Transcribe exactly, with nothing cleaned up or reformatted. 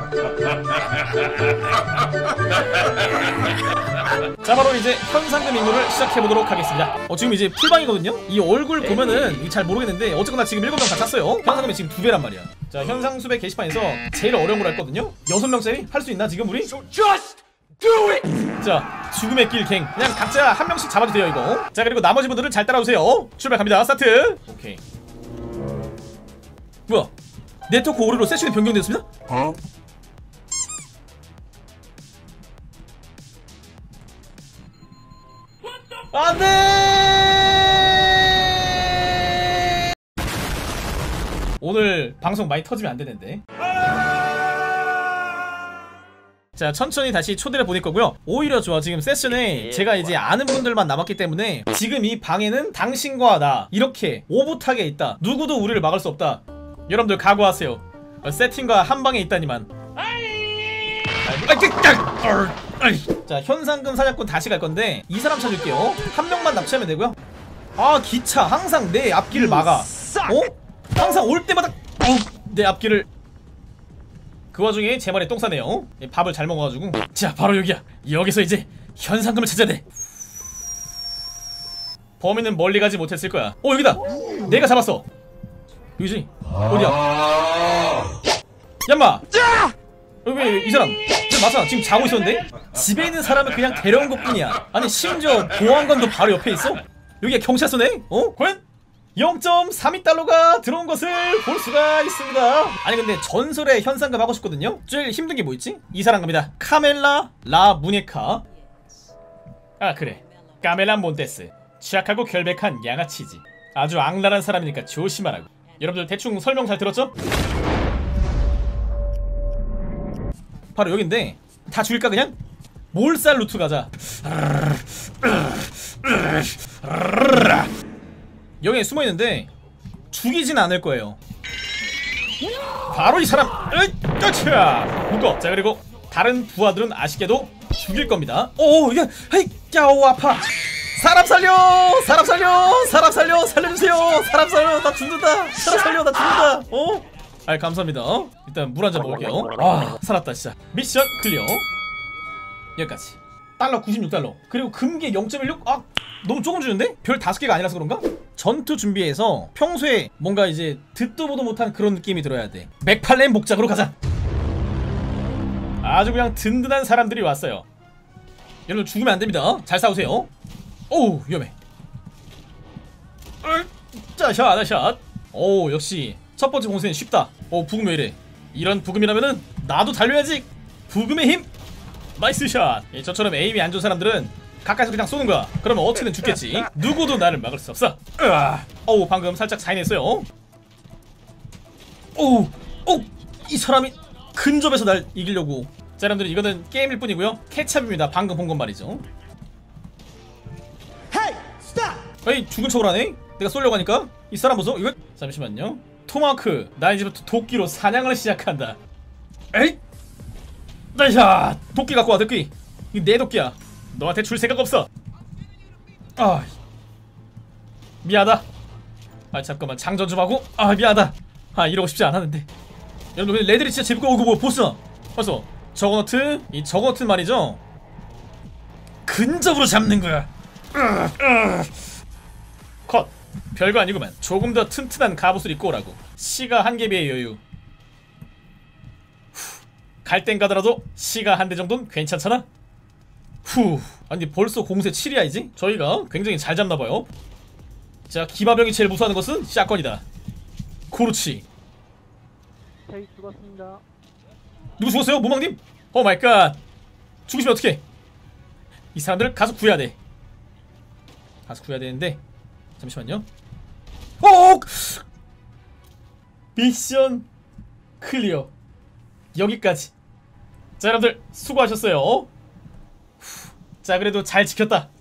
자, 바로 이제 현상금 임무를 시작해보도록 하겠습니다. 어, 지금 이제 풀방이거든요? 이 얼굴 보면은 잘 모르겠는데 어쨌거나 지금 일곱 명 다 찼어요. 현상금이 지금 두 배란 말이야. 자, 현상수배 게시판에서 제일 어려운 걸 했거든요? 여섯 명짜리? 할 수 있나 지금 우리? 자, 죽음의 길 갱. 그냥 각자 한 명씩 잡아도 돼요 이거. 자, 그리고 나머지 분들은 잘 따라오세요. 출발 갑니다. 스타트. 오케이. 뭐야, 네트워크 오류로 세션이 변경되었습니다? 어? 안돼! 오늘 방송 많이 터지면 안되는데. 자, 천천히 다시 초대를 보낼 거고요. 오히려 좋아. 지금 세션에 제가 이제 아는 분들만 남았기 때문에 지금 이 방에는 당신과 나 이렇게 오붓하게 있다. 누구도 우리를 막을 수 없다. 여러분들 각오하세요. 세팅과 한 방에 있다니만. 자, 현상금 사냥꾼 다시 갈 건데 이 사람 찾을게요. 한 명만 납치하면 되고요. 아, 기차 항상 내 앞길을 막아. 어? 항상 올 때마다 어, 내 앞길을. 그 와중에 제 말에 똥 싸네요. 밥을 잘 먹어가지고. 자, 바로 여기야. 여기서 이제 현상금을 찾아야 돼. 범인은 멀리 가지 못했을 거야. 어, 여기다. 내가 잡았어. 여기지? 어디야? 얌마! 왜 이 사람? 맞아, 지금 자고 있었는데? 집에 있는 사람은 그냥 데려온 것 뿐이야. 아니, 심지어 보안관도 바로 옆에 있어? 여기가 경찰서네? 어? 과연? 영 점 삼이 달러가 들어온 것을 볼 수가 있습니다. 아니, 근데 전설의 현상금 하고 싶거든요? 제일 힘든 게 뭐 있지? 이 사람 갑니다. 카멜라 라 무네카. 아, 그래, 카멜라 몬테스. 취약하고 결백한 양아치지. 아주 악랄한 사람이니까 조심하라고. 여러분들 대충 설명 잘 들었죠? 바로 여긴데 다 죽일까 그냥? 몰살 루트 가자. 여기에 숨어있는데 죽이진 않을 거예요. 바로 이 사람! 으쌰! 묶어! 자, 그리고 다른 부하들은 아쉽게도 죽일 겁니다. 오, 이게 헤이! 야오, 아파! 사람 살려! 사람 살려! 사람 살려! 살려주세요! 사람 살려! 나 죽는다! 사람 살려! 나 죽는다! 어? 아이, 감사합니다. 일단 물 한잔 먹을게요. 아, 살았다 진짜. 미션 클리어. 여기까지. 달러 구십육 달러. 그리고 금괴 영 점 일육? 아, 너무 조금 주는데? 별 다섯 개가 아니라서 그런가? 전투 준비해서 평소에 뭔가 이제 듣도 보도 못한 그런 느낌이 들어야 돼. 맥팔렌 복장으로 가자. 아주 그냥 든든한 사람들이 왔어요. 여러분, 죽으면 안됩니다. 잘 싸우세요. 오우, 위험해. 자, 샷, 샷. 오, 역시 첫번째 공세는 쉽다. 오, 부금 왜 이래? 이런 부금이라면은 나도 달려야지. 부금의 힘. 나이스 샷. 예, 저처럼 에임이 안 좋은 사람들은 가까이서 그냥 쏘는 거야. 그러면 어떻게든 죽겠지. 누구도 나를 막을 수 없어. 으아. 어우, 방금 살짝 자인했어요. 오우, 오, 이 사람이 근접해서 날 이기려고. 자, 여러분들, 이거는 게임일 뿐이고요. 케찹입니다. 방금 본 건 말이죠. 에이, 죽은 척을 하네? 내가 쏘려고 하니까. 이 사람 보소. 이거 잠시만요. 토마크, 나 이제부터 도끼로 사냥을 시작한다. 에이, 나이샤. 도끼 갖고 와. 도끼. 이거 내 도끼야. 너한테 줄 생각 없어. 아, 미안하다. 아, 잠깐만, 장전 좀 하고. 아, 미안하다. 아, 이러고 싶지 않았는데. 여러분, 레들이 진짜 재밌고. 오고 뭐 보스나 벌써 저거너트. 이 저거너트 말이죠, 근접으로 잡는 거야. 컷. 별거 아니구만. 조금 더 튼튼한 갑옷을 입고 오라고. 시가 한 개 비의 여유. 갈 땐 가더라도 시가 한 대 정도는 괜찮잖아? 후. 아니, 벌써 공세 칠이야 이제? 저희가 굉장히 잘 잡나봐요. 자, 기마병이 제일 무서워하는 것은 샷건이다. 그렇지. 저희 죽었습니다. 누구 죽었어요? 모망님? 오 마이 갓. 죽으시면 어떡해. 이 사람들 가서 구해야 돼. 가서 구해야 되는데. 잠시만요. 오! 미션 클리어. 여기까지. 자, 여러분들 수고하셨어요. 후. 자, 그래도 잘 지켰다.